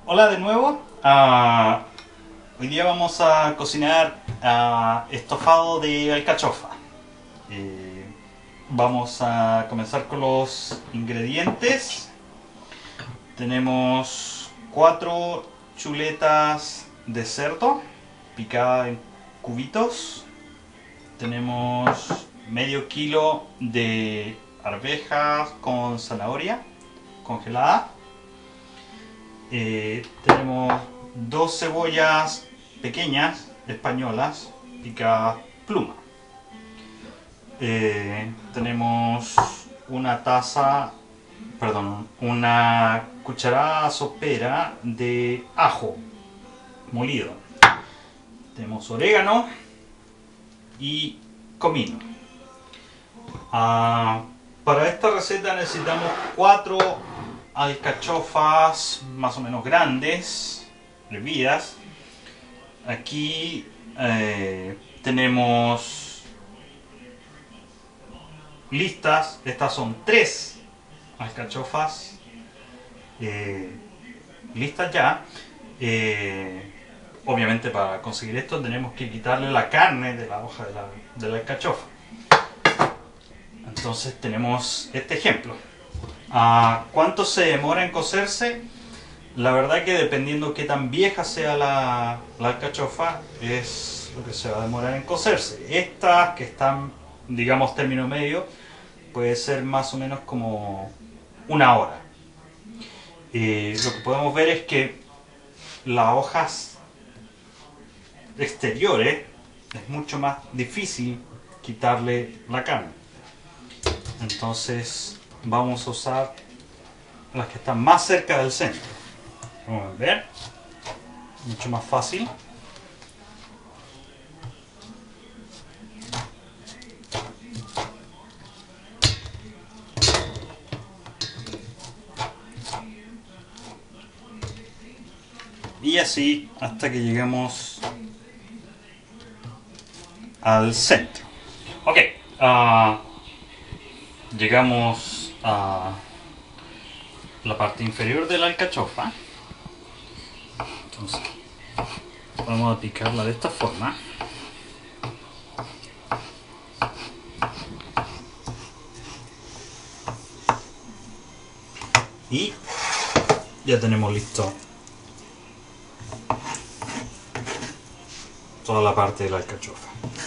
Hola de nuevo. Hoy día vamos a cocinar estofado de alcachofa. Eh, Vamos a comenzar con los ingredientes. Tenemos 4 chuletas de cerdo picadas en cubitos. Tenemos medio kilo de arvejas con zanahoria congelada. Tenemos 2 cebollas pequeñas españolas picadas pluma. Tenemos una cucharada sopera de ajo molido. Tenemos orégano y comino. Para esta receta necesitamos 4 alcachofas más o menos grandes, hervidas. Aquí tenemos listas, estas son 3 alcachofas listas ya. Obviamente para conseguir esto tenemos que quitarle la carne de la hoja de la alcachofa. Entonces tenemos este ejemplo. ¿Cuánto se demora en cocerse? La verdad que dependiendo qué tan vieja sea la alcachofa es lo que se va a demorar en cocerse. Estas que están, digamos, término medio, puede ser más o menos como 1 hora. Lo que podemos ver es que las hojas exteriores es mucho más difícil quitarle la carne. Entonces vamos a usar las que están más cerca del centro. Vamos a ver, mucho más fácil. Y así hasta que lleguemos al centro. Ok, llegamos a la parte inferior de la alcachofa. Entonces vamos a picarla de esta forma. Y ya tenemos listo toda la parte de la alcachofa.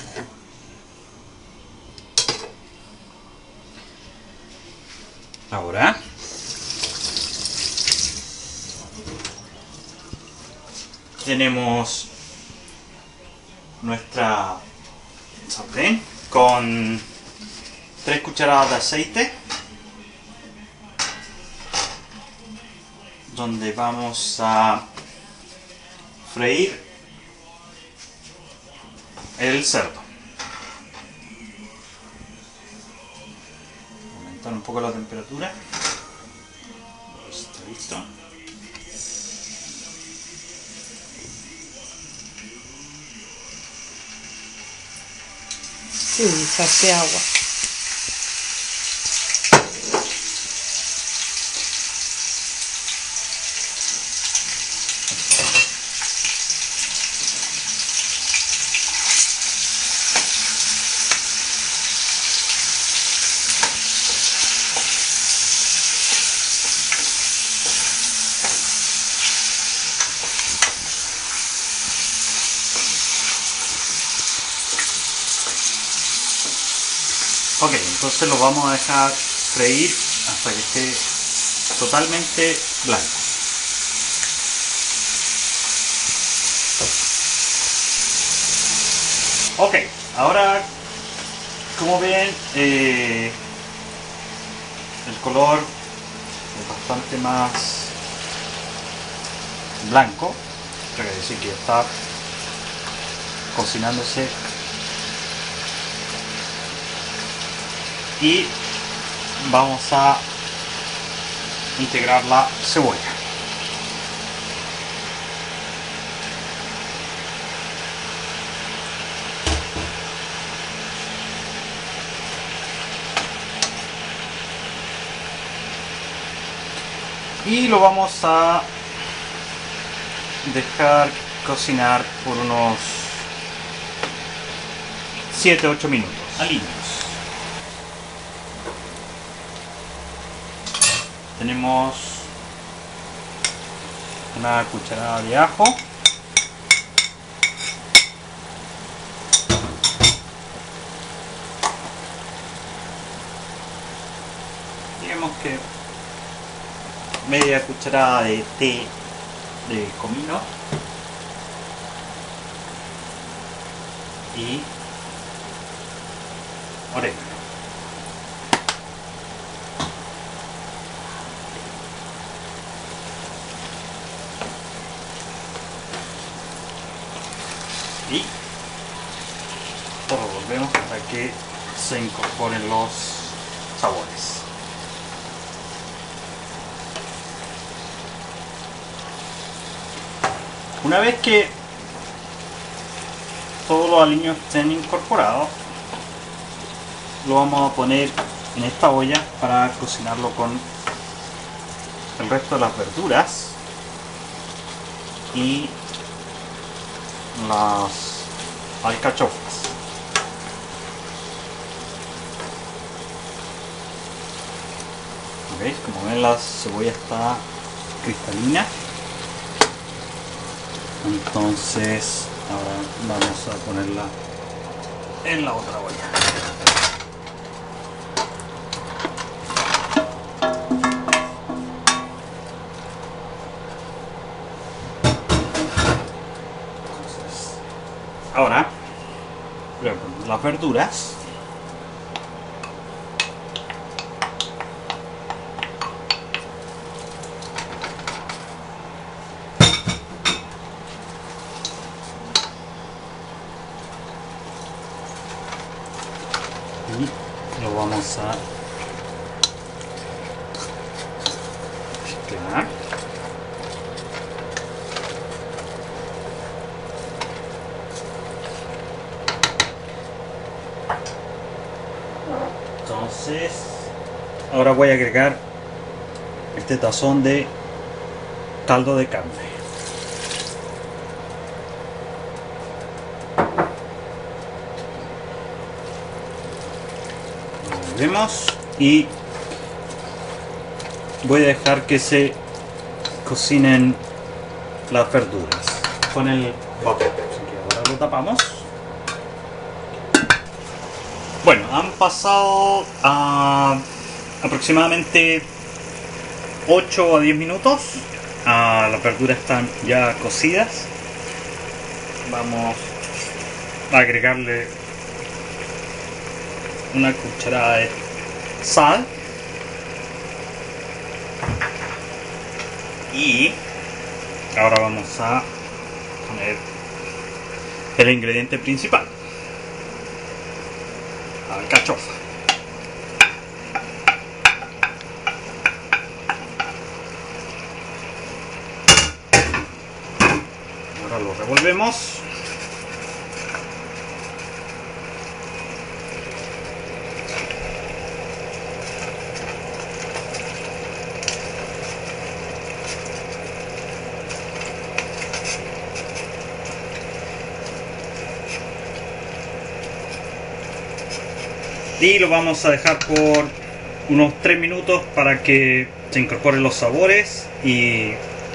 Ahora tenemos nuestra sartén con 3 cucharadas de aceite, donde vamos a freír el cerdo. Aumentar un poco la temperatura. Está listo. Sí, echaste agua. Ok, entonces lo vamos a dejar freír hasta que esté totalmente blanco. Ok, ahora como ven el color es bastante más blanco, esto quiere decir que está cocinándose. Y vamos a integrar la cebolla. Y lo vamos a dejar cocinar por unos 7-8 minutos. Aliños. Tenemos una cucharada de ajo. Digamos que media cucharada de té de comino y orégano. Y lo revolvemos para que se incorporen los sabores. Una vez que todos los aliños estén incorporados, lo vamos a poner en esta olla para cocinarlo con el resto de las verduras y las alcachofas. ¿Veis? Como ven, la cebolla está cristalina. Entonces ahora vamos a ponerla en la otra olla. Entonces, ahora voy a poner las verduras. Y lo vamos a mezclar. Entonces, ahora voy a agregar este tazón de caldo de carne. Vemos y voy a dejar que se cocinen las verduras con el vapor. Así que ahora lo tapamos. Bueno, han pasado aproximadamente 8 a 10 minutos. Las verduras están ya cocidas. Vamos a agregarle una cucharada de sal y ahora vamos a poner el ingrediente principal, alcachofa. Ahora lo revolvemos. Y lo vamos a dejar por unos 3 minutos para que se incorporen los sabores y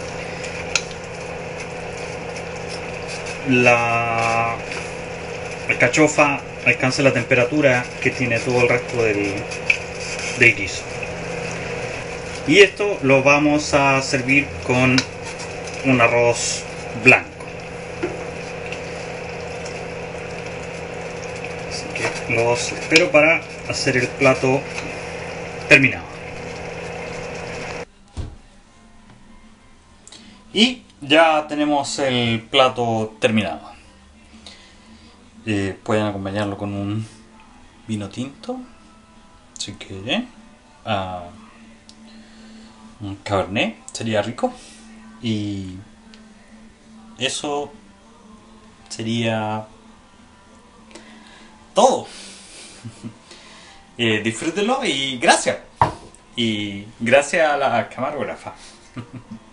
la alcachofa alcance la temperatura que tiene todo el resto del guiso. Y esto lo vamos a servir con un arroz blanco. Los espero para hacer el plato terminado. Y ya tenemos el plato terminado. Pueden acompañarlo con un vino tinto, si quieren. Un cabernet sería rico. Y eso sería todo. Disfrútenlo y gracias. Y gracias a la camarógrafa.